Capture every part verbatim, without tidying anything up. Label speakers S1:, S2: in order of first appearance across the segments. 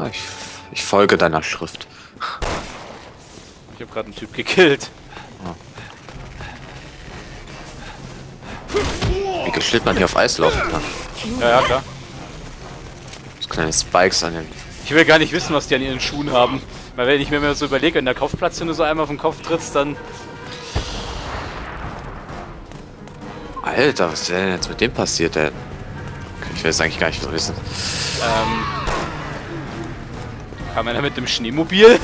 S1: Ich, ich folge deiner Schrift.
S2: Ich habe gerade einen Typ gekillt.
S1: Oh. Wie geschickt man hier auf Eis laufen kann.
S2: Ja, ja, klar.
S1: So kleine Spikes an den...
S2: Ich will gar nicht wissen, was die an ihren Schuhen haben. Weil wenn ich mir mal so überlege, wenn der Kopfplatz, wenn du so einmal auf den Kopf trittst, dann...
S1: Alter, was wäre denn jetzt mit dem passiert, ey? Ich will es eigentlich gar nicht so wissen.
S2: Ähm... Kam einer mit dem Schneemobil?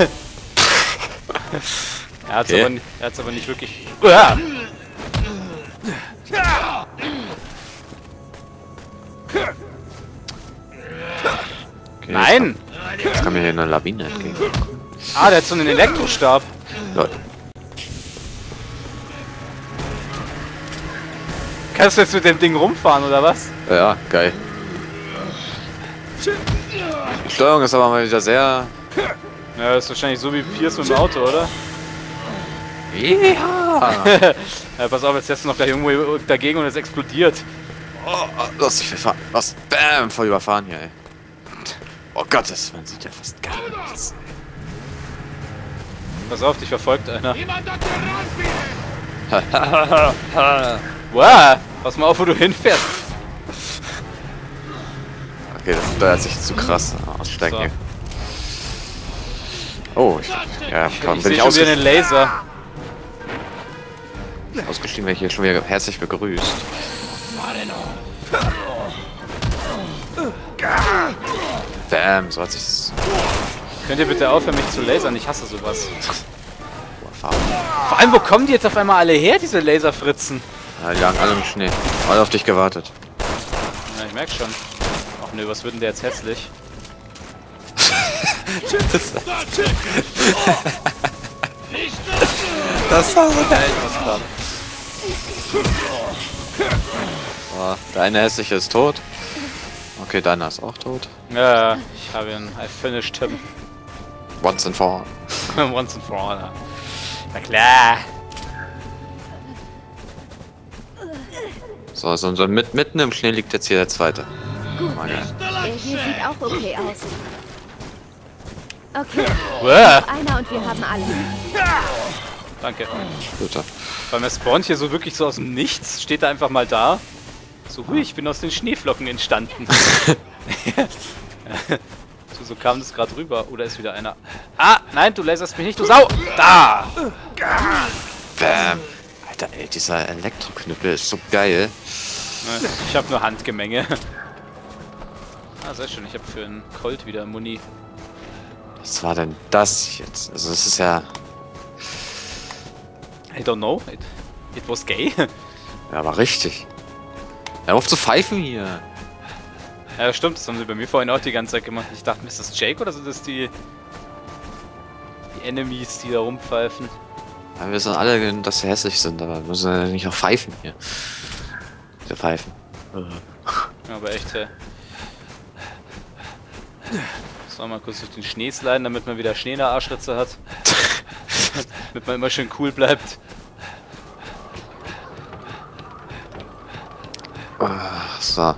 S2: Er hat's,
S1: Okay.
S2: aber, er hat's aber nicht wirklich... Uah!
S1: Okay,
S2: Nein!
S1: Jetzt, jetzt kann mir hier eine Lawine entgegen.
S2: Ah, der hat so einen Elektrostab.
S1: Lol.
S2: Kannst du jetzt mit dem Ding rumfahren, oder was?
S1: Ja, geil. Die Steuerung ist aber mal wieder sehr...
S2: Ja, das ist wahrscheinlich so wie Pierce mit dem Auto, oder?
S1: Ja!
S2: Ja, pass auf, jetzt setzt du noch gleich irgendwo dagegen und es explodiert.
S1: Oh, lass dich verfahren. Was? Bam! Voll überfahren hier, ey. Oh Gott, das, man sieht ja fast gar nichts.
S2: Pass auf, dich verfolgt einer. Wow, pass mal auf, wo du hinfährst.
S1: Okay, das steuert sich zu krass. Aussteigen
S2: So.
S1: hier. Oh, ich, ja, komm,
S2: Ich
S1: bin
S2: sehe
S1: ich
S2: schon wieder einen
S1: ausgestiegen,
S2: Laser.
S1: ausgestiegen, werde ich hier schon wieder herzlich begrüßt. Bam, so hat sich das
S2: Könnt ihr bitte aufhören, mich zu lasern? Ich hasse sowas.
S1: überfahren.
S2: Vor allem, wo kommen die jetzt auf einmal alle her, diese Laserfritzen?
S1: Ja, die lagen alle im Schnee. Alle auf dich gewartet.
S2: Ja, ich merk schon. Ach nö, was wird denn der jetzt hässlich?
S1: Das war so geil, was gerade. Oh, der eine hässliche ist tot. Okay, deiner ist auch tot.
S2: Ja, ich habe ihn. I finished him.
S1: Once and for all.
S2: Once and for all. Ja. Na klar.
S1: So, so, so mit, mitten im Schnee liegt jetzt hier der zweite. Oh, geil.
S3: Der hier sieht auch okay aus. Okay,
S2: Uah,
S3: einer und wir haben alle.
S2: danke.
S1: Bitte.
S2: Weil mir spawnt hier so wirklich so aus dem Nichts, steht er einfach mal da. So, hui, ich bin aus den Schneeflocken entstanden. so, so kam das gerade rüber. Oder ist wieder einer. Ah, nein, du laserst mich nicht, du Sau! Da!
S1: Bam. Alter, ey, dieser Elektroknüppel ist so geil.
S2: Ich habe nur Handgemenge. Ah, sehr schön, ich habe für einen Colt wieder Muni.
S1: Was war denn das jetzt? Also, das ist ja...
S2: I don't know, it, it was gay.
S1: Ja, aber richtig. Hör auf zu pfeifen hier.
S2: Ja, stimmt, das haben sie bei mir vorhin auch die ganze Zeit gemacht. Ich dachte, ist das Jake oder sind das die, die Enemies, die da rumpfeifen?
S1: Ja, wir wissen alle, dass sie hässlich sind, aber wir müssen ja nicht noch pfeifen hier. Wir pfeifen.
S2: Ja, aber echt, hey. So, mal kurz durch den Schnee sliden, damit man wieder Schnee in der Arschritze hat. Damit man immer schön cool bleibt.
S1: Ah, so.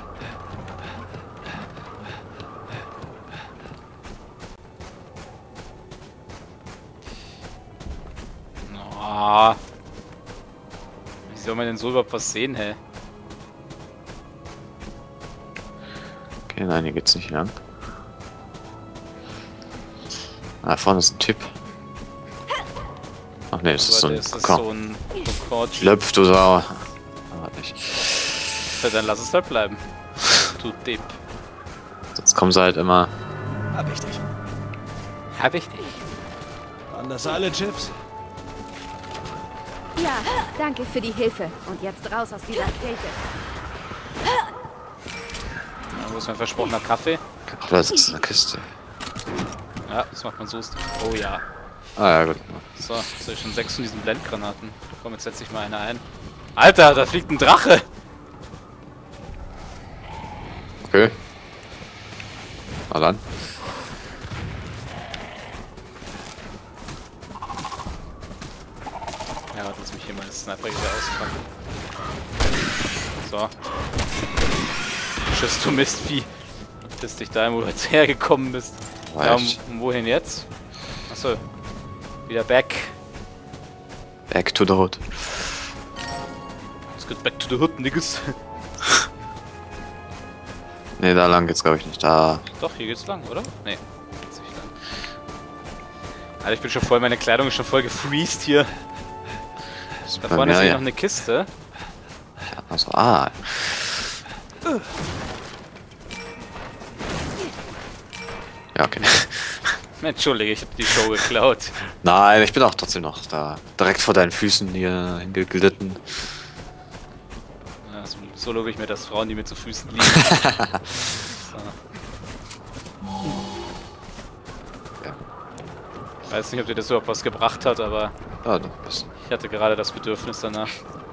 S2: Oh. Wie soll man denn so überhaupt was sehen, hä?
S1: Okay, nein, hier geht's nicht lang. Ah, da vorne ist ein Typ. Ach ne, das ist so
S2: Warte,
S1: ein
S2: ist das
S1: Kokon.
S2: so ein Kokon?
S1: Schlöpf, du Sau. Aber nicht.
S2: Ja, dann lass es halt bleiben. Du Depp.
S1: Sonst kommen sie halt immer.
S4: Hab ich dich.
S2: Hab ich dich.
S4: Waren das alle Chips?
S3: Ja, danke für die Hilfe. Und jetzt raus aus dieser Kälte.
S2: Ja, wo ist mein versprochener Kaffee?
S1: Ach, das ist eine Kiste.
S2: Ja, das macht man so. Oh ja.
S1: Ah ja, gut.
S2: So, jetzt habe ich schon sechs von diesen Blendgranaten. Komm, jetzt setze ich mal eine ein. Alter, da fliegt ein Drache!
S1: Okay. Na dann.
S2: Ja, warte, lass mich hier mal das Sniper wieder auspacken. So. Tschüss, du Mistvieh. Bis dich dahin, wo du jetzt hergekommen bist.
S1: War
S2: Ja,
S1: ich
S2: und wohin jetzt? Achso. Wieder back.
S1: back to the hood.
S2: Let's get back to the hood, niggas.
S1: Ne, da lang geht's glaube ich nicht. Da.
S2: Doch, hier geht's lang, oder? Nee, geht's nicht lang. Alter, ich bin schon voll, meine Kleidung ist schon voll gefreezed hier.
S1: Ist
S2: Da
S1: bei
S2: vorne
S1: mir,
S2: ist hier
S1: ja.
S2: noch eine Kiste.
S1: Also, ah. Ja, okay.
S2: Entschuldige, ich hab die Show geklaut.
S1: Nein, ich bin auch trotzdem noch da. Direkt vor deinen Füßen hier hingeglitten.
S2: Ja, so, so lobe ich mir das Frauen, die mir zu Füßen liegen. So.
S1: Ja.
S2: Ich weiß nicht, ob dir das überhaupt was gebracht hat, aber
S1: Ja, doch, das.
S2: ich hatte gerade das Bedürfnis danach.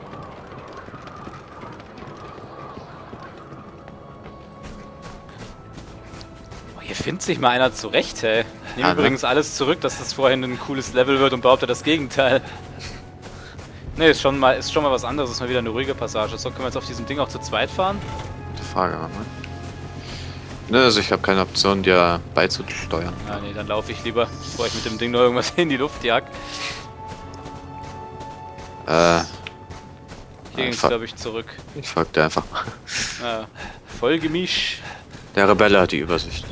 S2: Oh, hier findet sich mal einer zurecht, hey. Ich nehme
S1: Ja, ne?
S2: übrigens alles zurück, dass das vorhin ein cooles Level wird und behaupte das Gegenteil. Ne, ist schon mal, ist schon mal was anderes, ist mal wieder eine ruhige Passage. So, können wir jetzt auf diesem Ding auch zu zweit fahren?
S1: Gute Frage, Mann. Ne, also ich habe keine Option, dir beizusteuern.
S2: Ah, nee, dann laufe ich lieber, bevor ich mit dem Ding noch irgendwas in die Luft jag.
S1: Äh,
S2: Hier ging's,
S1: Einfach-
S2: glaube ich, zurück.
S1: ich folge dir einfach.
S2: Ah, folge mich.
S1: Der Rebelle hat die Übersicht.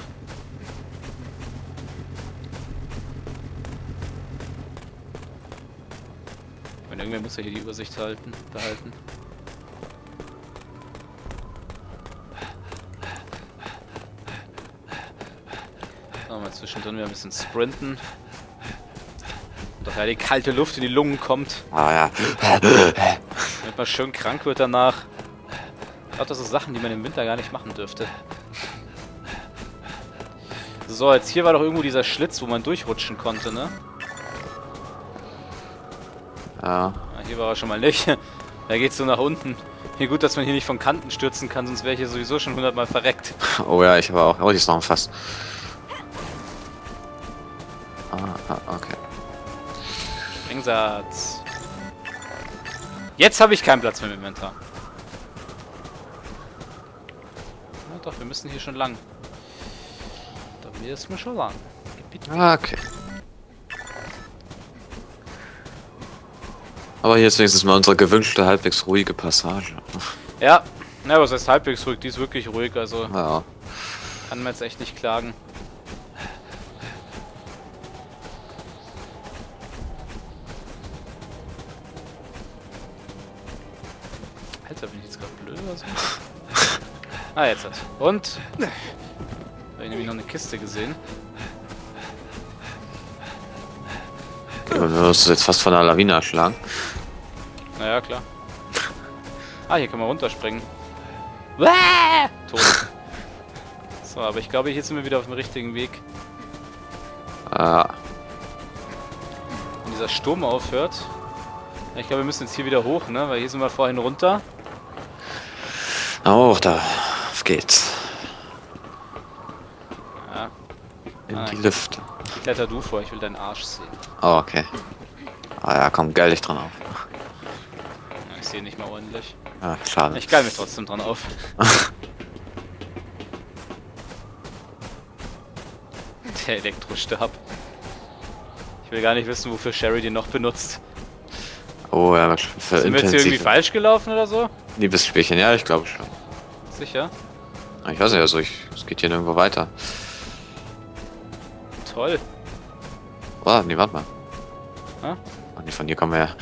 S2: Wenn irgendwer muss ja hier die Übersicht halten, behalten. So, mal zwischendrin wieder ein bisschen sprinten. Und daher die kalte Luft in die Lungen kommt,
S1: Ah ja.
S2: damit man schön krank wird danach. Ich glaube, das sind Sachen, die man im Winter gar nicht machen dürfte. So, jetzt hier war doch irgendwo dieser Schlitz, wo man durchrutschen konnte, ne?
S1: Ja.
S2: Ah, hier war er schon mal nicht. Da geht's so nach unten. Hier gut, dass man hier nicht von Kanten stürzen kann, sonst wäre ich hier sowieso schon hundertmal verreckt.
S1: Oh ja, ich habe auch. Oh, hier ist noch ein Fass. Ah, ah, okay.
S2: Springsatz. Jetzt habe ich keinen Platz mehr im Inventar. Ja, doch, wir müssen hier schon lang. Da müssen wir schon lang.
S1: Ah, okay. Aber hier ist wenigstens mal unsere gewünschte, halbwegs ruhige Passage.
S2: Ja, na, was heißt halbwegs ruhig? Die ist wirklich ruhig, also
S1: Ja.
S2: kann man jetzt echt nicht klagen. Alter, bin ich jetzt gerade blöd oder so? Ah, jetzt hat. Und? Da habe ich nämlich noch eine Kiste gesehen.
S1: Du wirst jetzt fast von einer Lawine erschlagen.
S2: Naja, klar. Ah, hier kann man runterspringen. Wäh! Tot. So, aber ich glaube, hier sind wir wieder auf dem richtigen Weg.
S1: Ah,
S2: Wenn dieser Sturm aufhört. Ja, ich glaube, wir müssen jetzt hier wieder hoch, ne? Weil hier sind wir vorhin runter.
S1: oh, da. Auf geht's.
S2: Ja,
S1: In
S2: Ah,
S1: die
S2: okay.
S1: Lüfte.
S2: kletter du vor, ich will deinen Arsch sehen.
S1: Oh, okay. Ah ja, komm, geil dich dran auf.
S2: Ja, ich sehe nicht mal ordentlich.
S1: Ah, schade.
S2: Ich geil mich trotzdem dran auf. Der Elektrostab. Ich will gar nicht wissen, wofür Sherry den noch benutzt.
S1: Oh ja, für
S2: Sind wir jetzt hier irgendwie
S1: intensive
S2: falsch gelaufen oder so?
S1: Liebesspielchen. Ja, ich glaube schon.
S2: Sicher?
S1: Ich weiß nicht, also ich, es geht hier nirgendwo weiter.
S2: Toll.
S1: Oh, nee, warte mal.
S2: Hä?
S1: Oh, nee, von hier kommen wir ja.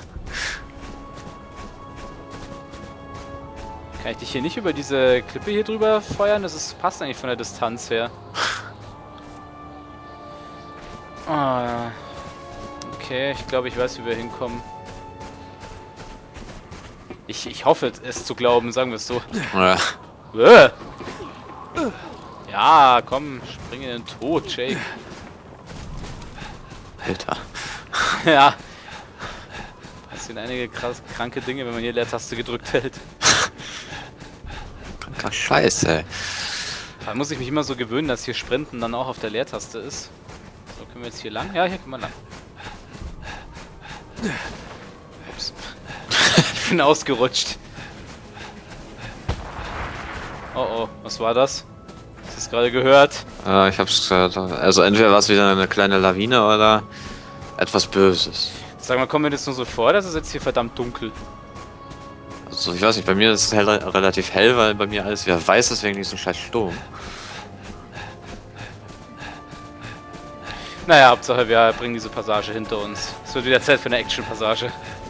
S2: Kann ich dich hier nicht über diese Klippe hier drüber feuern? Das ist, passt eigentlich von der Distanz her. Ah, okay, ich glaube, ich weiß, wie wir hinkommen. Ich, ich hoffe, es zu glauben, sagen wir es so.
S1: Ja.
S2: Äh. Ja, komm, spring in den Tod, Jake.
S1: Alter.
S2: Ja. Passieren einige krass kranke Dinge, wenn man hier Leertaste gedrückt hält.
S1: Kranker Scheiß, ey.
S2: Da muss ich mich immer so gewöhnen, dass hier Sprinten dann auch auf der Leertaste ist. So, können wir jetzt hier lang? Ja, hier können wir lang. Ups. Ich bin ausgerutscht. Oh oh, was war das? das gerade gehört?
S1: Äh, ich hab's gehört. Also entweder war es wieder eine kleine Lawine oder etwas Böses.
S2: Sag mal, kommt mir das nur so vor, dass es jetzt hier verdammt dunkel?
S1: Also ich weiß nicht, bei mir ist es hell, relativ hell, weil bei mir alles wieder weiß ist wegen diesem scheiß Sturm.
S2: Naja, Hauptsache wir bringen diese Passage hinter uns. Es wird wieder Zeit für eine Action-Passage.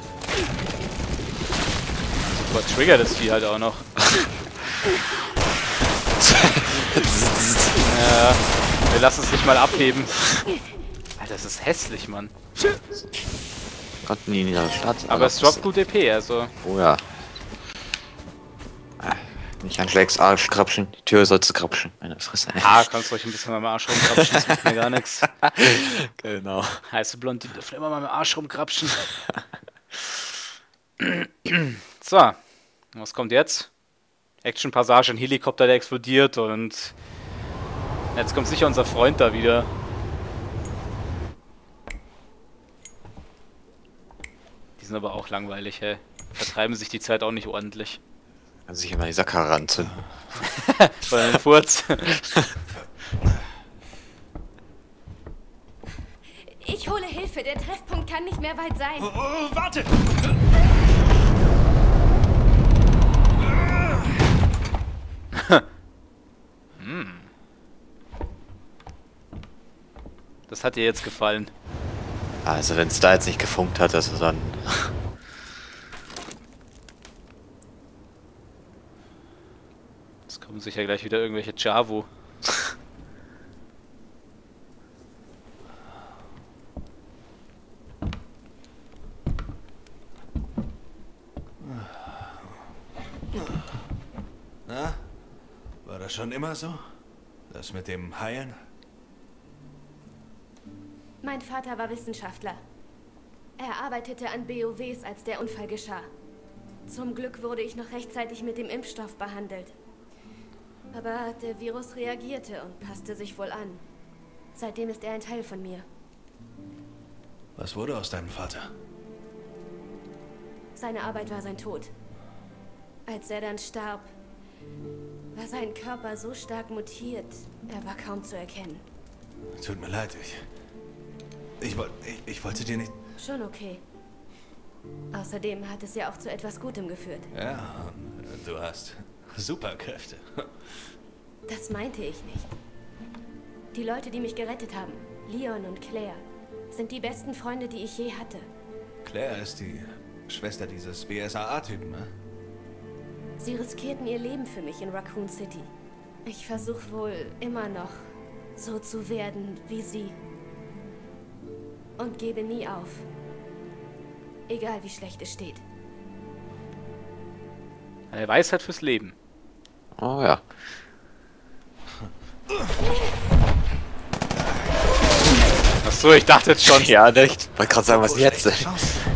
S2: Super triggert das Vieh halt auch noch. Ja, wir lassen es nicht mal abheben. Alter, das ist hässlich, Mann.
S1: Gott, nie in der Stadt.
S2: Aber es droppt gut E P, also.
S1: Oh ja. Nicht anschlägst, Arsch krapschen. Die Tür sollst du krapschen. Meine Fresse.
S2: Ah, kannst du euch ein bisschen mal im Arsch rumkrapschen, das macht mir gar nichts.
S1: Genau.
S2: Heiße Blond, die dürfen immer mal im Arsch rumkrapschen. So, was kommt jetzt? Action-Passage, ein Helikopter, der explodiert und jetzt kommt sicher unser Freund da wieder. Die sind aber auch langweilig, hey. Vertreiben sich die Zeit auch nicht ordentlich.
S1: Kann sich immer die Sackkarre ranzünden.
S2: Von einem Furz.
S3: Ich hole Hilfe, der Treffpunkt kann nicht mehr weit sein.
S4: Oh, oh, warte!
S2: Hm. Das hat dir jetzt gefallen.
S1: Also wenn es da jetzt nicht gefunkt hat, also dann...
S2: Es kommen sicher gleich wieder irgendwelche Javu.
S4: Na? War das schon immer so? Das mit dem Heilen?
S3: Mein Vater war Wissenschaftler. Er arbeitete an B O Ws, als der Unfall geschah. Zum Glück wurde ich noch rechtzeitig mit dem Impfstoff behandelt. Aber der Virus reagierte und passte sich wohl an. Seitdem ist er ein Teil von mir.
S4: Was wurde aus deinem Vater?
S3: Seine Arbeit war sein Tod. Als er dann starb, war sein Körper so stark mutiert, er war kaum zu erkennen.
S4: Tut mir leid, ich... Ich, woll, ich, ich wollte dir nicht...
S3: Schon okay. Außerdem hat es ja auch zu etwas Gutem geführt.
S4: Ja, du hast Superkräfte.
S3: Das meinte ich nicht. Die Leute, die mich gerettet haben, Leon und Claire, sind die besten Freunde, die ich je hatte.
S4: Claire ist die Schwester dieses B S A A-Typen, ne?
S3: Sie riskierten ihr Leben für mich in Raccoon City. Ich versuche wohl immer noch so zu werden wie sie. Und gebe nie auf. Egal wie schlecht es steht.
S2: Eine Weisheit fürs Leben.
S1: Oh ja.
S2: Achso, ich dachte jetzt schon.
S1: Ja, nicht. Ich wollte gerade sagen, was jetzt?
S2: Ich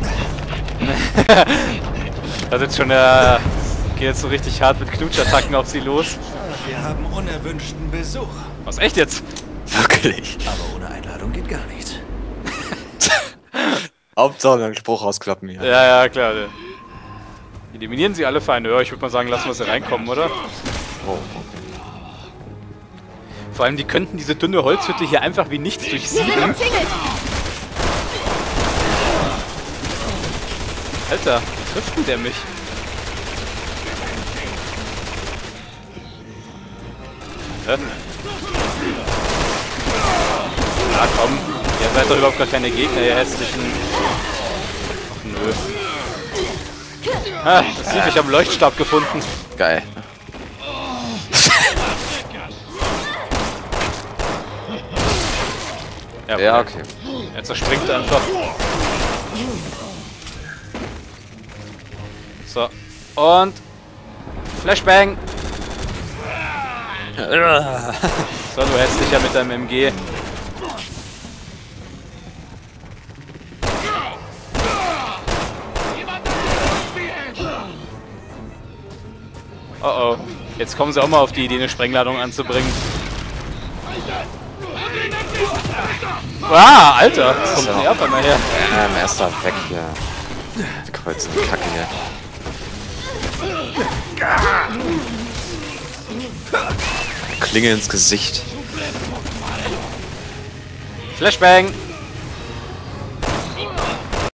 S2: dachte jetzt schon, er geht jetzt so richtig hart mit Knutschattacken auf sie los.
S4: Wir haben unerwünschten Besuch.
S2: Was, echt jetzt?
S1: Wirklich.
S4: Aber ohne Einladung geht gar nichts.
S1: Hauptsache einen Spruch rausklappen hier.
S2: Ja, ja, klar. Eliminieren sie alle Feinde. Ja, ich würde mal sagen, lassen wir sie reinkommen, oder?
S1: Oh.
S2: Vor allem, die könnten diese dünne Holzhütte hier einfach wie nichts
S3: Wir sind
S2: durchsieben.
S3: umzingelt!
S2: Alter, wie trifft denn der mich? Hä? Na komm, ihr seid doch überhaupt gar keine Gegner, ihr hässlichen... Ach, nö. Ah, das lief, ich habe einen Leuchtstab gefunden.
S1: Geil.
S2: Ja,
S1: Ja, okay.
S2: er zerspringt einfach. So, und... Flashbang! So, du hässlicher mit deinem M G. Oh oh. Jetzt kommen sie auch mal auf die Idee, eine Sprengladung anzubringen. Ah, Alter! Kommt
S1: So.
S2: denn der auf einmal her?
S1: Ähm, erster weg hier. Die kreuzen die Kacke hier. Klinge ins Gesicht.
S2: Flashbang!